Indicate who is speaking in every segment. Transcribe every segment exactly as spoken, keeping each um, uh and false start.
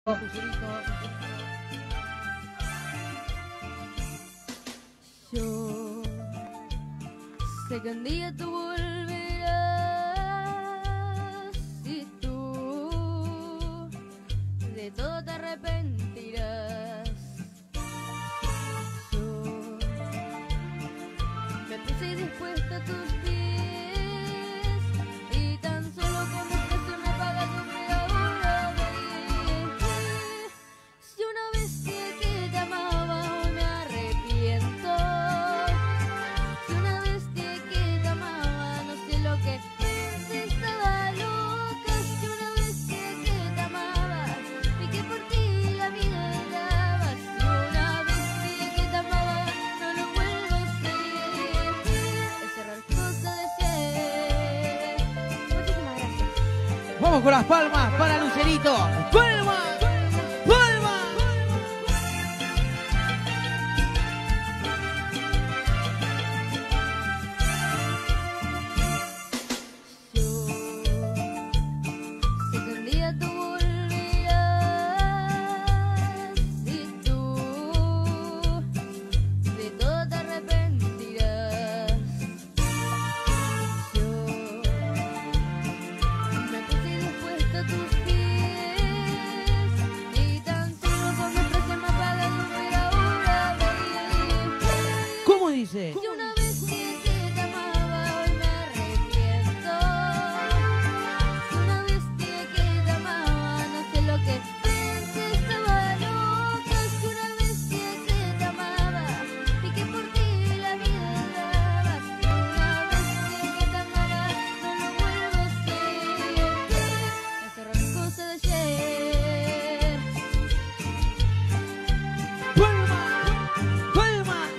Speaker 1: Yo sé que un día tú volverás y tú de todo te arrepentirás. Yo me puse dispuesta a tus pies y tan solo con desprecio me pagas un regalo. Si una vez dije que te amaba, hoy me arrepiento. Si una vez dije que te amaba, no sé lo que pensé, estaba loca. Si una vez dije que te amaba y que por ti la vida daba. Si una vez dije que te amaba, no lo vuelvo a hacer. Es cerrar cosa de ser. Muchísimas gracias.
Speaker 2: Vamos con las palmas para Lucerito. ¡Palmas! ¡Palmas!
Speaker 1: Yo sé que un día tú volverás y tú de todo te arrepentirás. Yo me puse dispuesta a tus pies y tan solo con mi precio me pagas un regalo.
Speaker 2: ¿Cómo dice?
Speaker 1: Si una vez dije que te amaba, hoy me arrepiento. Si una vez dije que te amaba, no sé lo que pensé, estaba loca. Si una vez dije que te amaba y que por ti la vida daba. Si una vez dije que te amaba, no lo vuelvo a hacer. Es cerrar cosa de ayer.
Speaker 2: ¡Palmas! ¡Palmas!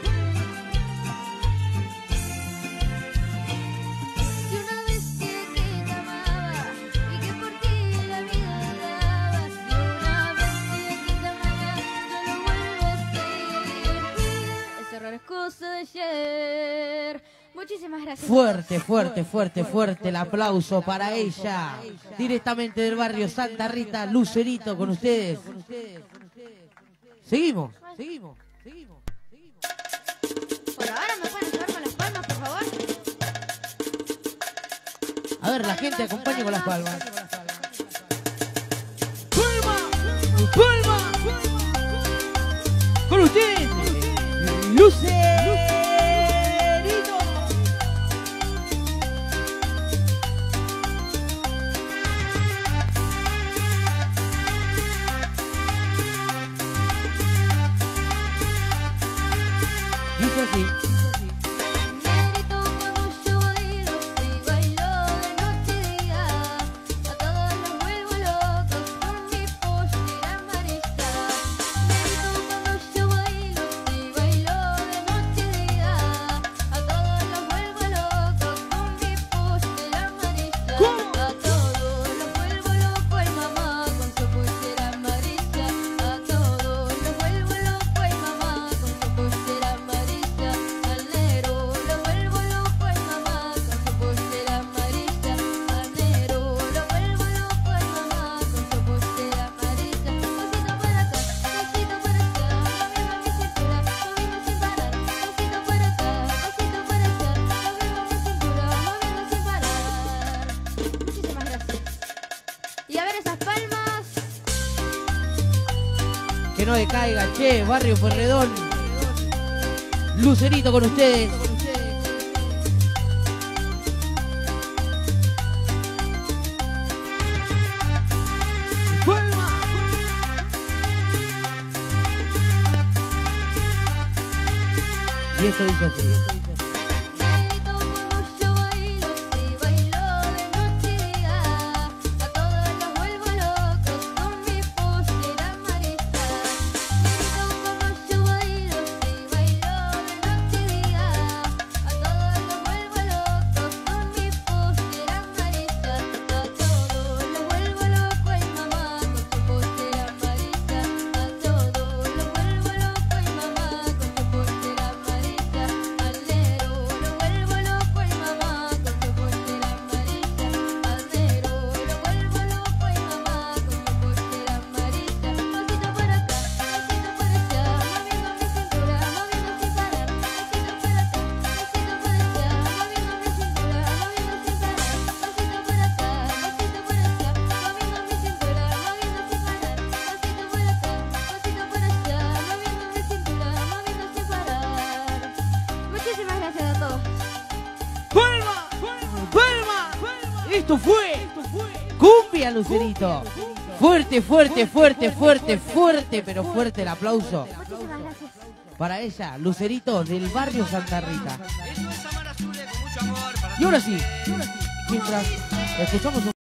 Speaker 1: Si una vez dije que te amaba y que por ti la vida daba. Si una vez dije que te amaba, no lo vuelvo a hacer. Es cerrar cosa de ayer. Muchísimas gracias.
Speaker 2: Fuerte, fuerte, fuerte, fuerte el aplauso para ella. Directamente del barrio Santa Rita, Lucerito con ustedes. Seguimos, seguimos, seguimos.
Speaker 1: Por ahora me pueden ayudar con las palmas, por favor.
Speaker 2: A ver, la gente acompañe con las palmas. ¡Palma! ¡Palma! Con ustedes, Lucerito. Dice así.
Speaker 1: Mérito cuando yo bailo, si bailo de noche y día. A todos los vuelvo locos con mi pollera amarilla. Mérito cuando yo bailo, si bailo de noche y día. A todos los vuelvo locos con mi pollera amarilla. A todos los vuelvo loco y mamá con su pollera amarilla. A todos los vuelvo loco y mamá con su pollera amarilla. Al negro lo vuelvo loco y mamá con su pollera amarilla. Al negro lo vuelvo loco y mamá con su pollera amarilla. Pasito para acá, pasito para allá, moviendo mi cintura, moviendo sin parar. Pasito para acá, pasito para allá, moviendo mi cintura, moviendo sin parar. Muchísimas gracias. Y a ver esas palmas.
Speaker 2: Que no decaiga, che, barrio Ferredón. Lucerito con ustedes. ¡Palma! Y esto dice así.
Speaker 1: Mérito cuando yo bailo, si bailo de noche y día. A todos los vuelvo locos con mi pollera amarilla. Mérito cuando yo bailo, si bailo de noche y día. A todos los vuelvo locos con mi pollera amarilla. A todos los vuelvo loco y mamá con su pollera amarilla. A todos los vuelvo loco y mamá con su pollera amarilla. Al
Speaker 2: Esto fue cumbia, Lucerito. Fuerte, fuerte, fuerte, fuerte, fuerte, pero fuerte el aplauso
Speaker 1: Muchísimas gracias.
Speaker 2: para ella, Lucerito del barrio Santa Rita.
Speaker 3: Esto es Amar Azul con mucho amor para
Speaker 2: Y ahora sí, mientras escuchamos un